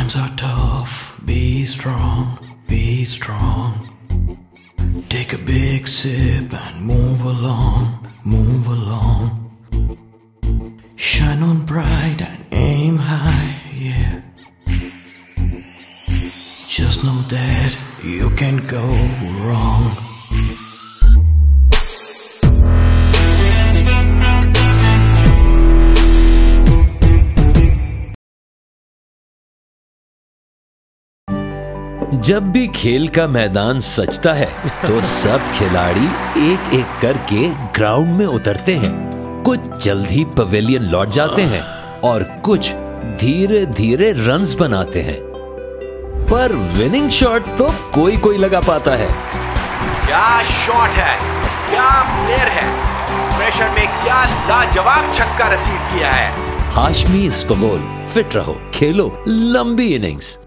Times are tough, be strong, be strong. Take a big sip and move along, move along. Shine on bright and aim high, yeah. Just know that you can't go wrong. जब भी खेल का मैदान सजता है तो सब खिलाड़ी एक एक करके ग्राउंड में उतरते हैं। कुछ जल्द ही पवेलियन लौट जाते हैं और कुछ धीरे धीरे रन्स बनाते हैं, पर विनिंग शॉट तो कोई कोई लगा पाता है। क्या शॉट है, क्या प्लेयर है, प्रेशर में क्या लाजवाब छक्का रसीद किया है। हाशमी इस्पगोल, फिट रहो, खेलो लंबी इनिंग्स।